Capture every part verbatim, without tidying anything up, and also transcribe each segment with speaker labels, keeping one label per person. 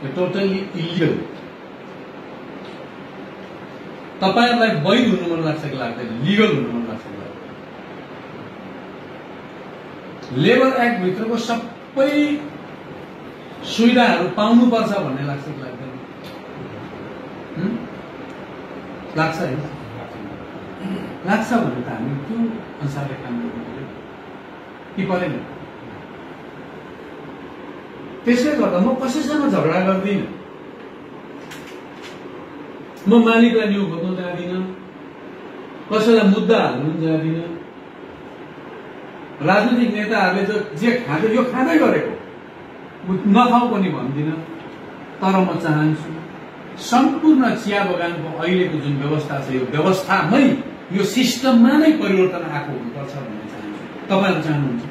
Speaker 1: यो totally illegal. तपाईहरुलाई वैध हुनु मन लाग्छ कि लाग्दैन? लिगल हुनु मन लाग्छ कि लाग्दैन? लेबर एक्ट भित्रको सबै सुविधाहरू पाउनुपर्छ भन्ने लाग्छ कि लाग्दैन? लाग्छ है? लाग्छ भने त हामी त्यो अनुसारले काम गर्नु पर्यो कि परेन? त्यसले गर्दा म कसैसँग झगडा गर्दिनँ, म मालिकलाई न्यु खोज्न जाँदिनँ, कसैलाई मुद्दा हाल्नु जाँदिनँ। राजनीतिक नेताहरूले जे खाँदै यो खाँदै गरेको नखाऊ पनि भन्दिनँ। तर म चाहन्छु सम्पूर्ण चिया बगानको अहिलेको जुन व्यवस्था छ यो व्यवस्थामै यो सिस्टममा नै परिवर्तन आएको हुनुपर्छ भन्ने चाहन्छु। तपाईहरु चाहनुहुन्छ?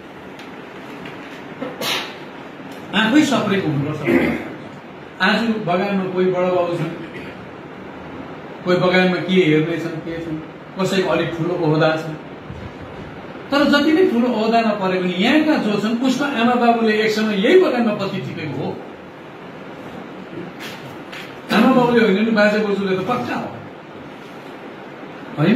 Speaker 1: आफै सप्रेको हुनुपर्छ। आज बगानमा कोही बडाबाबु छन्, कोही बगानमा के हेर्ने छन्, के छन्, कसैको अलिक ठुलो ओहदा छ। तर जति नै ठुलो ओहदामा परे पनि यहाँका जो छन् उसको आमा बाबुले एक समय यही बगानमा पत्ती टिपेको हो। आमा बाबुले होइन नि बाजे बोजूले त पक्का हो होइन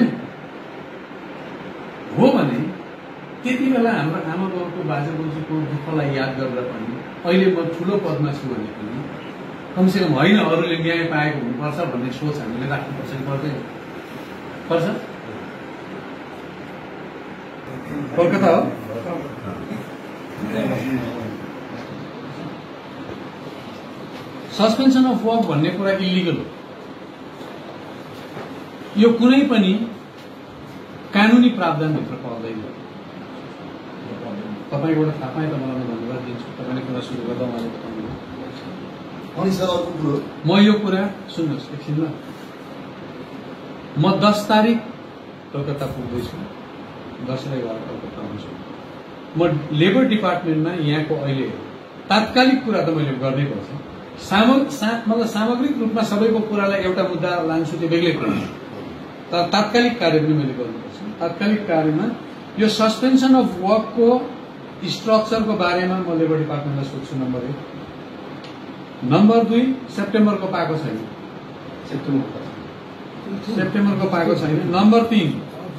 Speaker 1: हो भने त्यति बेला हाम्रो आमा बाबुको बाजे बोजूको दुःखलाई याद गरेर पनि अहिले म ठुलो पदमा छु भने पनि कमसेकम होइन अरूले न्याय पाएको हुनुपर्छ भन्ने सोच हामीले राख्नुपर्छ कि पर्दैन? पर्छ? कलकत्ता हो सस्पेन्सन अफ वर्क भन्ने कुरा इलिगल हो। यो कुनै पनि कानुनी प्रावधानभित्र पर्दैन। तपाईको एउटा थाहा पाएँ त मलाई धन्यवाद दिन्छु। तपाईँले कुरा सुरु गर्दा उहाँले बताउनु। म यो कुरा सुन्नुहोस् एकछिन ल। म दस तारिक कलकत्ता पुग्दैछु, दसैँ गएर कलकत्ता आउँछु। म लेबर डिपार्टमेन्टमा यहाँको अहिले तात्कालिक कुरा त मैले गर्नै पर्छ। सामग्रिक मतलब सामग्रिक रूपमा सबैको कुरालाई एउटा मुद्दा लान्छु त्यो बेग्लै कुरा, तर तात्कालिक कार्य पनि मैले गर्नुपर्छ। तात्कालिक कार्यमा यो सस्पेन्सन अफ वर्कको स्ट्रक्चरको बारेमा म लेबर डिपार्टमेन्टलाई सोध्छु। नम्बर एक। नम्बर दुई, सेप्टेम्बरको पाएको छैन। सेप्टेम्बरको पाएको छैन। नम्बर तीन,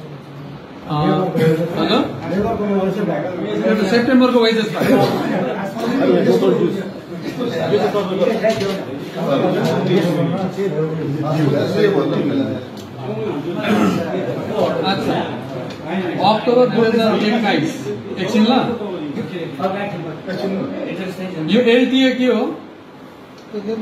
Speaker 1: सेप्टेम्बरको वेजेस पाएको। अच्छा, अक्टोबर दुई हजार एक्काइस एकछिन ल। यो एलटीए के हो? लेबर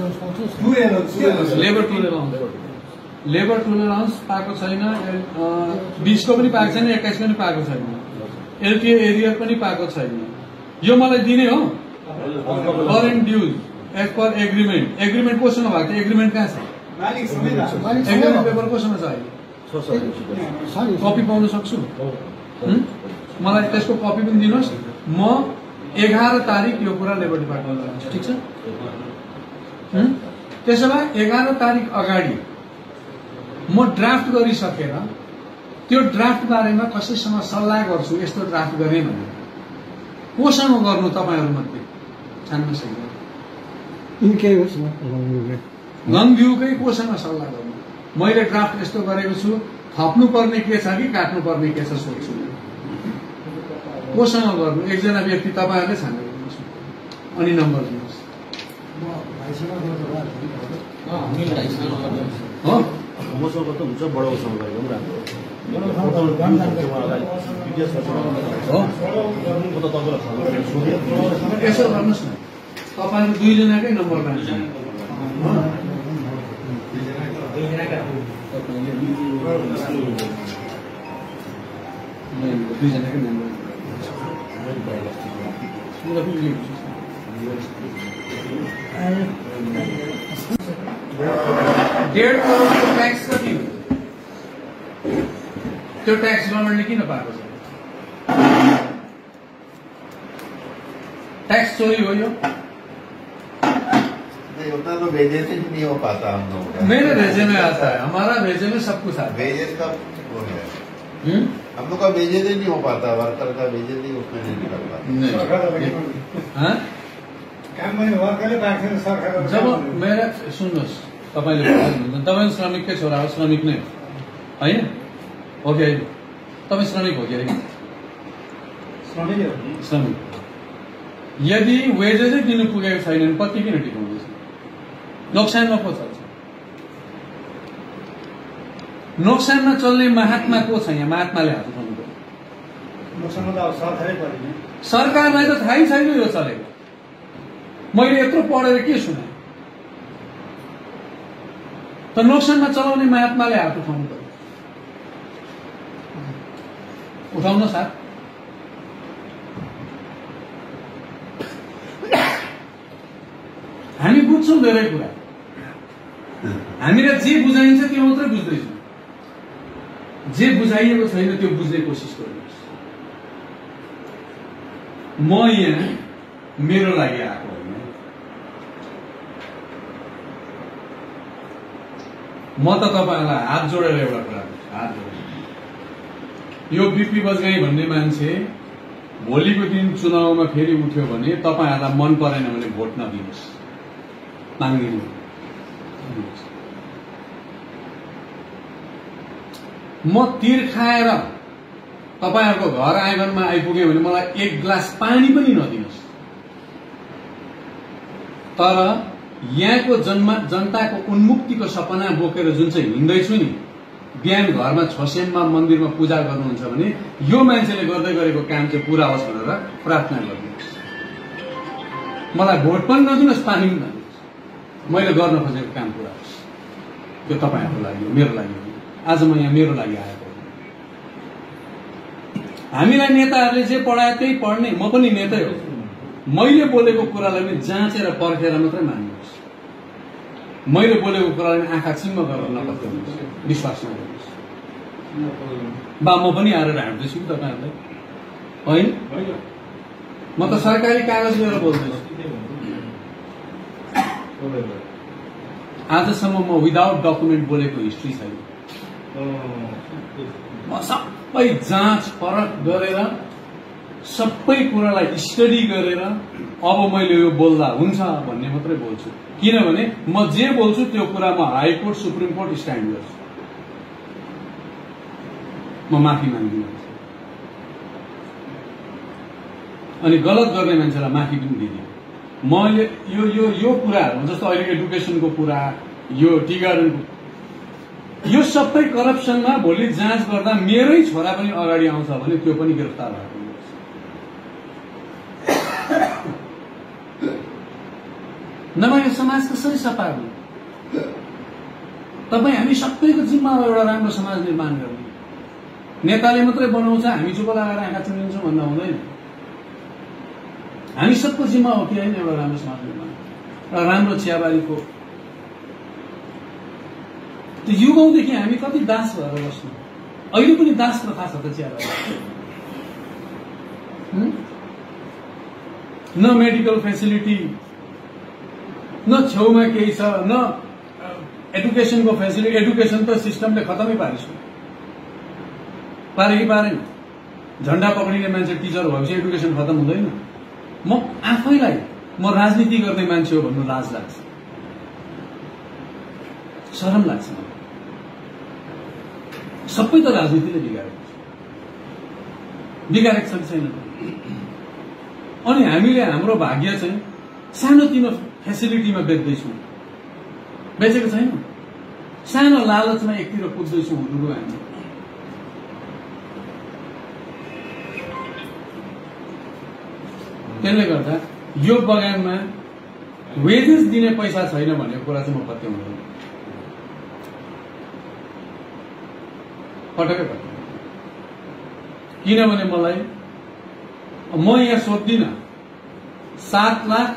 Speaker 1: टुलेरान्स। लेबर टुलेरान्स पाएको छैन। बिसको पनि पाएको छैन, एक्काइस पनि पाएको छैन। एलटीए एरिया पनि पाएको छैन। यो मलाई दिने हो current dues as per agreement. Agreement कोसँग भएको थियो? एग्रिमेन्ट कहाँ छ? एग्रिमेन्ट पेपर कोसँग छ अहिले? कपी पाउन सक्छु? मलाई त्यसको कपी पनि दिनुहोस्। म एघार तारिक यो कुरा लेबर डिपार्टमेन्टमा लान्छु। ठिक छ? त्यसो भए एघार तारिक अगाडि म ड्राफ्ट गरिसकेर त्यो ड्राफ्ट बारेमा कसैसँग सल्लाह गर्छु। यस्तो ड्राफ्ट गरेँ भने कोसँग गर्नु? तपाईहरु मध्ये छान्न सक्दैन। लङभ्यूकै कोसँग सल्लाह गर्नु? मैले ड्राफ्ट यस्तो गरेको छु, थप्नु पर्ने के छ कि काट्नु पर्ने के छ सोध्छु। कोसँग गर्नु? एकजना व्यक्ति तपाईहरुले छान्नु गर्नुहोस् अनि नम्बर दिनुहोस्। हो मसँग त हुन्छ, बडाउसँग गरेको पनि राम्रो हो। यसो गर्नुहोस् न, तपाईहरु दुईजनाकै नम्बर लान्छ। दुईजनाकै नम्बर डेढ़ करोडको ट्याक्स कति हो? त्यो ट्याक्स गभर्मेन्टले किन पाएको छ? टैक्स चोरी हो यो?
Speaker 2: नहीं, उतना तो वेजेस ही नहीं हो पाता हम लोग।
Speaker 1: मेरे भेजे में आता है, हमारा भेजे में सब कुछ आता है।
Speaker 2: वेजेस का वो है, हम लोग का वेजेस ही नहीं हो पाता, वर्कर का वेजेस ही उसमें नहीं निकल पाता।
Speaker 1: हाँ?
Speaker 3: काम पनि वर्करले पाएको छैन सरकार।
Speaker 1: जब मेरा सुन्नुहोस्, तपाईँले भन्नुहुन्छ तपाईँ श्रमिककै छोरा हो, श्रमिक नै हो होइन? हो कि होइन? तपाईँ श्रमिक हो कि होइन?
Speaker 3: श्रमिक हो।
Speaker 1: श्रमिक यदि वेजेसै दिनु पुगेको छैन भने कति किन टिकाउँदैछ? नोक्सानमा को चल्छ? नोक्सानमा चल्ने महात्मा को छ यहाँ? महात्माले हात उठाउनु पर्यो।
Speaker 3: नोक्सानमा त अब सरकारै पर्यो नि।
Speaker 1: सरकारलाई त थाहै छैन यो चलेको। मैले यत्रो पढेर के सुने? त नोक्सानमा चलाउने महात्माले हात उठाउनु पर्यो। उठाउनु साथ। हामी बुझ्छौँ धेरै कुरा, हामीलाई जे बुझाइन्छ त्यो मात्रै बुझ्दैछौँ, जे बुझाइएको छैन त्यो बुझ्ने कोसिस गर्नुहोस्। म यहाँ मेरो लागि आएको होइन, म त तपाईँहरूलाई हात जोडेर एउटा कुरा गर्छु, हात जोडेर यो बिपी बजगाई भन्ने मान्छे भोलिको दिन चुनावमा फेरि उठ्यो भने तपाईँहरूलाई मन परेन भने भोट नदिनुहोस्, माग्दिनु। म तीर खाएर तपाईँहरूको घर आँगनमा आइपुग्यो भने मलाई एक ग्लास पानी पनि नदिनुहोस्, तर यहाँको जन्म जनताको उन्मुक्तिको सपना बोकेर जुन चाहिँ हिँड्दैछु नि, बिहान घरमा छसेममा मन्दिरमा पूजा गर्नुहुन्छ भने यो मान्छेले गर्दै गरेको काम चाहिँ पूरा होस् भनेर प्रार्थना गर्नुहोस्। मलाई भोट पनि नदिनुहोस्, पानी पनि नदिनुहोस्, मैले गर्न खोजेको काम पूरा होस्। त्यो तपाईँहरूको लागि हो, मेरो लागि हो। आज म यहाँ मेरो लागि आएको हो। हामीलाई नेताहरूले जे पढाए त्यही पढ्ने, म पनि नेतै हो। मैले बोलेको कुरालाई पनि जाँचेर पर्खेर मात्रै मान्नुहोस्। मैले बोलेको कुरालाई आँखा चिम्म गरेर नपत्याउनुहोस्, विश्वास नगर्नुहोस्। बा म पनि आएर हाँड्दैछु कि तपाईँहरूलाई होइन? म त सरकारी कागज लिएर बोल्दैछु। आजसम्म म विदाउट डकुमेन्ट बोलेको हिस्ट्री छैन। म सबै जाँच परख गरेर सबै कुरालाई स्टडी गरेर अब मैले यो बोल्दा हुन्छ भन्ने मात्रै बोल्छु। किनभने म जे बोल्छु त्यो कुरा म हाइकोर्ट सुप्रिम कोर्ट स्ट्यान्ड गर्छु। म माफी माग्दिनँ अनि गलत गर्ने मान्छेलाई माफी पनि दिदिनँ। मैले यो यो यो कुराहरू जस्तो अहिले एडुकेसनको कुरा, यो टी गार्डनको, यो सबै करप्सनमा भोलि जाँच गर्दा मेरै छोरा पनि अगाडि आउँछ भने त्यो पनि गिरफ्तार भएको हुन्छ। नभए यो समाज कसरी सफा हो? तपाईँ हामी सबैको जिम्मा हो एउटा राम्रो समाज निर्माण गर्ने। नेताले मात्रै बनाउँछ, हामी चुप लगाएर आँखा चुनिन्छौँ भन्दा हुँदैन। हामी सबको जिम्मा हो कि होइन एउटा राम्रो समाज निर्माण, एउटा राम्रो चियाबारीको। त्यो युगौँदेखि हामी कति दास भएर बस्नु, अहिले पनि दास प्रथा छ त चियाबारी। न मेडिकल फेसिलिटी, न छेउमा केही छ, न एडुकेसनको फेसिलिटी। एडुकेसन त सिस्टमले खतमै पारिसक्यो, पारे कि पारेन? झण्डा पक्रिने मान्छे टिचर भएपछि एडुकेसन खतम हुँदैन? म आफैलाई म राजनीति गर्ने मान्छे हो भन्नु लाज लाग्छ, शरम लाग्छ। सबै त राजनीतिले बिगारेको छ, बिगारेको छ कि छैन? अनि हामीले हाम्रो भाग्य चाहिँ सानोतिनो फेसिलिटीमा बेच्दैछौँ, बेचेको छैन। सानो लालचमा एकतिर कुद्दैछौँ हुँदो हामी। त्यसले गर्दा यो बगानमा वेजेस दिने पैसा छैन भन्ने कुरा चाहिँ म पत्याउँदैन, पटक्कै पत्याउँदैन। किनभने मलाई म यहाँ सोध्दिनँ, सात लाख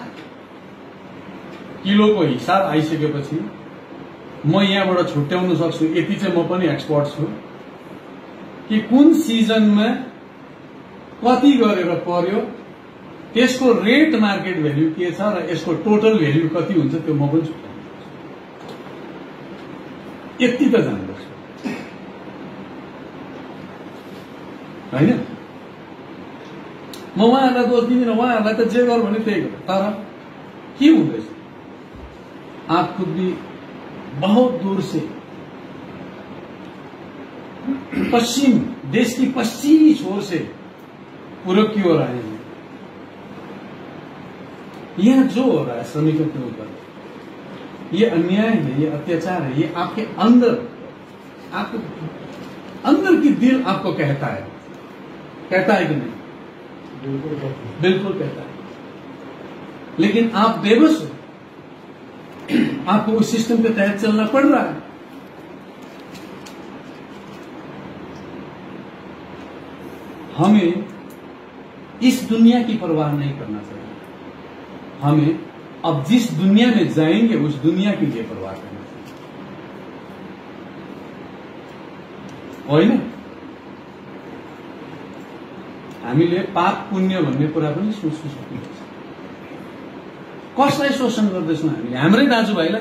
Speaker 1: किलोको हिसाब आइसकेपछि म यहाँबाट छुट्याउन सक्छु। यति चाहिँ म पनि एक्सपर्ट छु कि कुन सिजनमा कति गरेर पर्यो, त्यसको रेट मार्केट भ्याल्यु के छ र यसको टोटल भ्याल्यु कति हुन्छ त्यो म पनि छुट्याउनु सक्छु। यति त जान्दछु होइन? म उहाँहरूलाई दोष दिँदिनँ, उहाँहरूलाई त जे गर भने त्यही गर। तर के हुँदैछ? आप खुद भी बहुत दूर से पश्चिम, देश की पश्चिमी छोर से पूर्व की ओर आए हैं। यह जो हो रहा है श्रमिकों के ऊपर, ये अन्याय है, ये अत्याचार है, ये आपके अंदर, आपके अंदर की दिल आपको कहता है, कहता है कि नहीं?
Speaker 3: बिल्कुल
Speaker 1: बिल्कुल कहता है। लेकिन आप बेबस हो, आपको उस सिस्टम के तहत चलना पड़ रहा है। हमें इस दुनिया की परवाह नहीं करना चाहिए। हमें अब जिस दुनिया में जाएंगे उस दुनिया की लिए परवाह करना चाहिए, होइन? हामीले पाप पुण्य भन्ने कुरा पनि सोच्नु सक्नुपर्छ। कसलाई शोषण गर्दैछौँ हामीले? हाम्रै दाजुभाइलाई।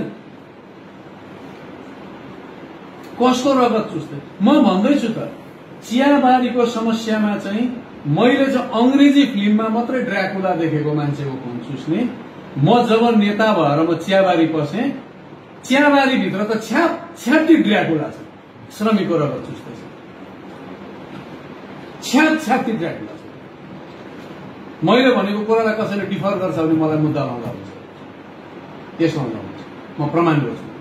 Speaker 1: कसको रगत चुस्दै? म भन्दैछु त, चियाबारीको समस्यामा चाहिँ मैले चाहिँ अंग्रेजी फिल्ममा मात्रै ड्राकुला देखेको मान्छेको खून चुस्ने, म जब नेता भएर म चियाबारी पसेँ, चियाबारी भित्र त छ्याप छ्याप्टी ड्राकुला छ, श्रमिकको रगत चुस्दैछ, छ्याप छ्याप्टी ड्राकुला छ। मैले भनेको कुरालाई कसैले डिफर गर्छ भने मलाई मुद्दा लाउँदा हुन्छ, केस लाउँदा हुन्छ, म प्रमाण गर्छु।